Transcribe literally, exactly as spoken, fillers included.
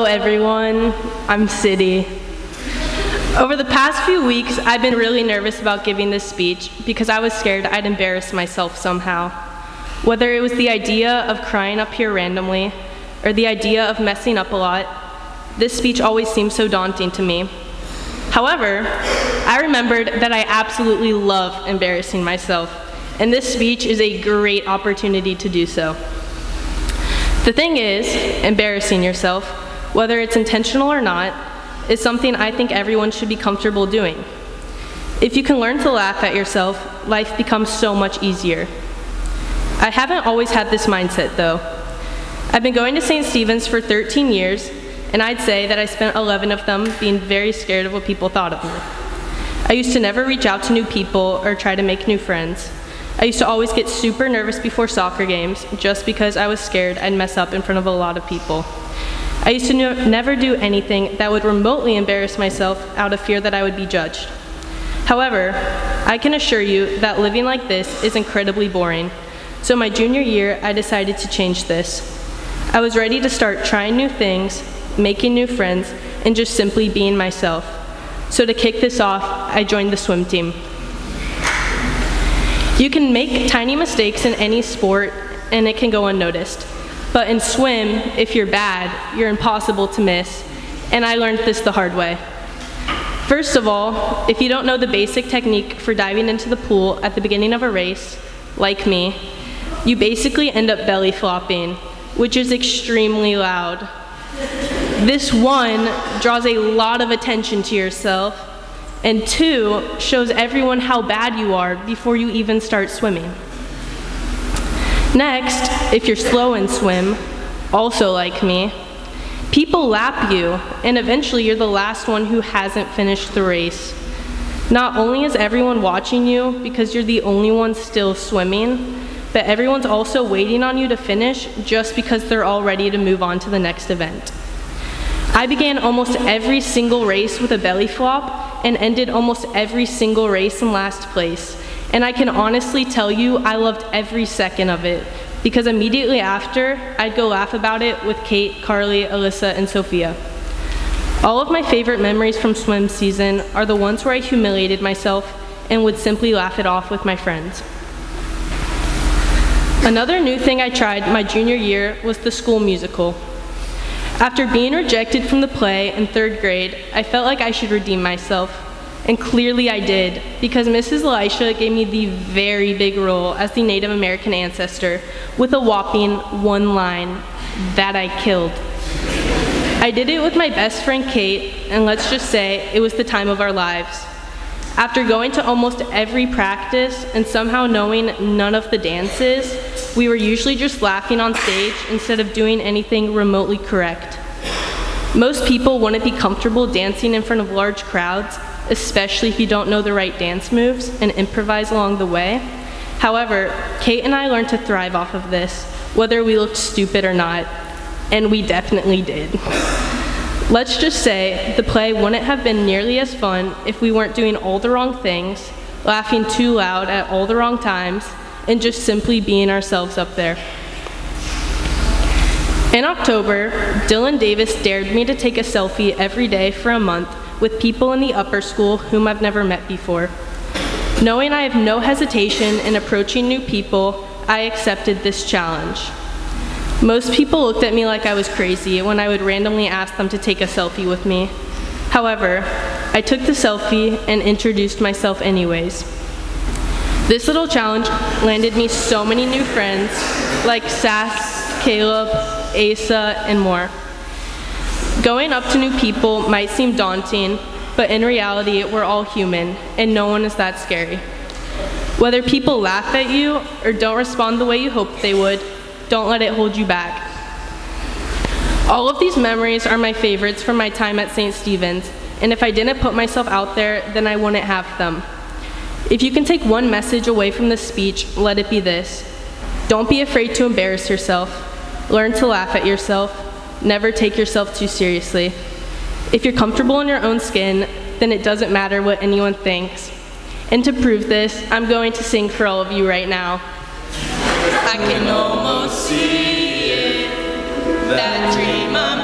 everyone, I'm Siddie. Over the past few weeks, I've been really nervous about giving this speech because I was scared I'd embarrass myself somehow. Whether it was the idea of crying up here randomly, or the idea of messing up a lot, this speech always seemed so daunting to me. However, I remembered that I absolutely love embarrassing myself, and this speech is a great opportunity to do so. The thing is, embarrassing yourself, whether it's intentional or not, is something I think everyone should be comfortable doing. If you can learn to laugh at yourself, life becomes so much easier. I haven't always had this mindset though. I've been going to Saint Stephen's for thirteen years, and I'd say that I spent eleven of them being very scared of what people thought of me. I used to never reach out to new people or try to make new friends. I used to always get super nervous before soccer games just because I was scared I'd mess up in front of a lot of people. I used to no- never do anything that would remotely embarrass myself out of fear that I would be judged. However, I can assure you that living like this is incredibly boring. So my junior year, I decided to change this. I was ready to start trying new things, making new friends, and just simply being myself. So to kick this off, I joined the swim team. You can make tiny mistakes in any sport and it can go unnoticed. But in swim, if you're bad, you're impossible to miss. And I learned this the hard way. First of all, if you don't know the basic technique for diving into the pool at the beginning of a race, like me, you basically end up belly flopping, which is extremely loud. This one draws a lot of attention to yourself, and two, shows everyone how bad you are before you even start swimming. Next, if you're slow in swim, also like me, people lap you, and eventually you're the last one who hasn't finished the race. Not only is everyone watching you because you're the only one still swimming, but everyone's also waiting on you to finish just because they're all ready to move on to the next event. I began almost every single race with a belly flop and ended almost every single race in last place. And I can honestly tell you I loved every second of it because immediately after, I'd go laugh about it with Kate, Carly, Alyssa, and Sophia. All of my favorite memories from swim season are the ones where I humiliated myself and would simply laugh it off with my friends. Another new thing I tried my junior year was the school musical. After being rejected from the play in third grade, I felt like I should redeem myself. And clearly I did, because Missus Elisha gave me the very big role as the Native American ancestor with a whopping one line that I killed. I did it with my best friend Kate, and let's just say it was the time of our lives. After going to almost every practice and somehow knowing none of the dances, we were usually just laughing on stage instead of doing anything remotely correct. Most people wouldn't be comfortable dancing in front of large crowds, especially if you don't know the right dance moves and improvise along the way. However, Kate and I learned to thrive off of this, whether we looked stupid or not, and we definitely did. Let's just say the play wouldn't have been nearly as fun if we weren't doing all the wrong things, laughing too loud at all the wrong times, and just simply being ourselves up there. In October, Dylan Davis dared me to take a selfie every day for a month with people in the upper school whom I've never met before. Knowing I have no hesitation in approaching new people, I accepted this challenge. Most people looked at me like I was crazy when I would randomly ask them to take a selfie with me. However, I took the selfie and introduced myself anyways. This little challenge landed me so many new friends, like Sass, Caleb, Asa, and more. Going up to new people might seem daunting, but in reality, we're all human, and no one is that scary. Whether people laugh at you or don't respond the way you hoped they would, don't let it hold you back. All of these memories are my favorites from my time at Saint Stephen's, and if I didn't put myself out there, then I wouldn't have them. If you can take one message away from this speech, let it be this. Don't be afraid to embarrass yourself. Learn to laugh at yourself. Never take yourself too seriously. If you're comfortable in your own skin, then it doesn't matter what anyone thinks. And to prove this, I'm going to sing for all of you right now. I can almost see it, that dream I'm